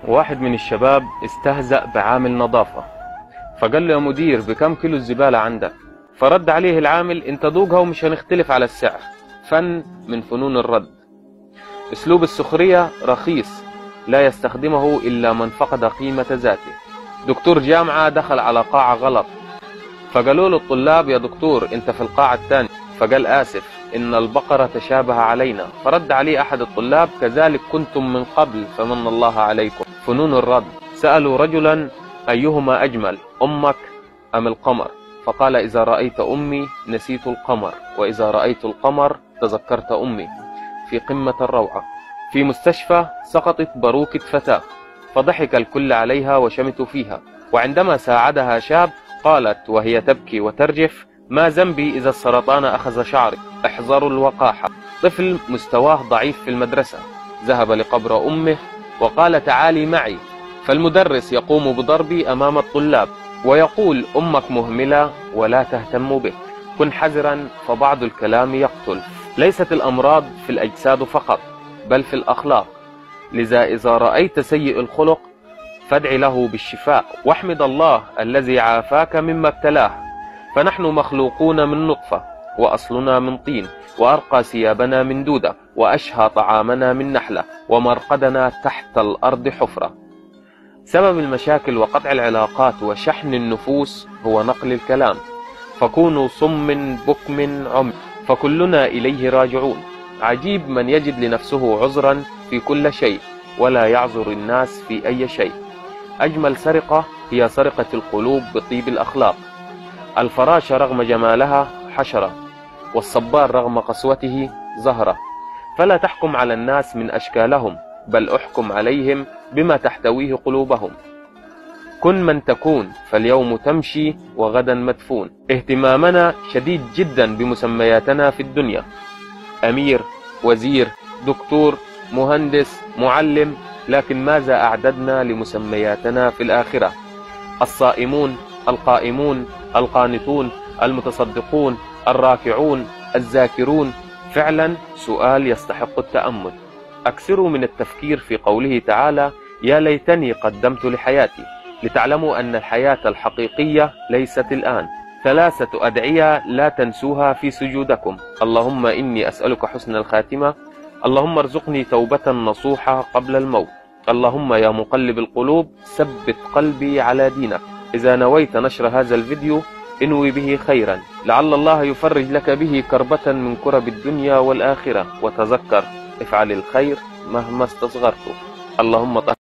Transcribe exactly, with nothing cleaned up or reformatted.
واحد من الشباب استهزأ بعامل نظافة، فقال له يا مدير بكم كيلو الزبالة عندك؟ فرد عليه العامل انت دوقها ومش هنختلف على السعر. فن من فنون الرد. اسلوب السخرية رخيص لا يستخدمه الا من فقد قيمة ذاته. دكتور جامعة دخل على قاعة غلط، فقالوا له الطلاب يا دكتور انت في القاعة الثانية، فقال آسف إن البقرة تشابه علينا. فرد عليه أحد الطلاب كذلك كنتم من قبل فمن الله عليكم. فنون الرد. سألوا رجلا أيهما أجمل أمك أم القمر؟ فقال إذا رأيت أمي نسيت القمر، وإذا رأيت القمر تذكرت أمي. في قمة الروعة. في مستشفى سقطت باروكة فتاة، فضحك الكل عليها وشمتوا فيها، وعندما ساعدها شاب قالت وهي تبكي وترجف ما ذنبي إذا السرطان أخذ شعري، احذروا الوقاحة. طفل مستواه ضعيف في المدرسة ذهب لقبر أمه وقال تعالي معي، فالمدرس يقوم بضربي أمام الطلاب ويقول أمك مهملة ولا تهتم بك، كن حذرا فبعض الكلام يقتل. ليست الأمراض في الأجساد فقط بل في الأخلاق، لذا إذا رأيت سيء الخلق فادع له بالشفاء واحمد الله الذي عافاك مما ابتلاه. فنحن مخلوقون من نطفة، وأصلنا من طين، وأرقى ثيابنا من دودة، وأشهى طعامنا من نحلة، ومرقدنا تحت الأرض حفرة. سبب المشاكل وقطع العلاقات وشحن النفوس هو نقل الكلام، فكونوا صم بكم عمي فكلنا إليه راجعون. عجيب من يجد لنفسه عذرا في كل شيء ولا يعذر الناس في أي شيء. أجمل سرقة هي سرقة القلوب بطيب الأخلاق. الفراشة رغم جمالها حشرة، والصبار رغم قسوته زهرة. فلا تحكم على الناس من أشكالهم، بل احكم عليهم بما تحتويه قلوبهم. كن من تكون، فاليوم تمشي وغدا مدفون. اهتمامنا شديد جدا بمسمياتنا في الدنيا، أمير، وزير، دكتور، مهندس، معلم، لكن ماذا أعددنا لمسمياتنا في الآخرة؟ الصائمون، القائمون، القانتون، المتصدقون، الراكعون، الذاكرون. فعلا سؤال يستحق التأمل. أكثروا من التفكير في قوله تعالى يا ليتني قدمت لحياتي، لتعلموا أن الحياة الحقيقية ليست الآن. ثلاثة أدعية لا تنسوها في سجودكم. اللهم إني أسألك حسن الخاتمة، اللهم ارزقني توبة نصوحة قبل الموت، اللهم يا مقلب القلوب ثبت قلبي على دينك. إذا نويت نشر هذا الفيديو انوي به خيرا، لعل الله يفرج لك به كربة من كرب الدنيا والآخرة. وتذكر افعل الخير مهما استصغرته. اللهم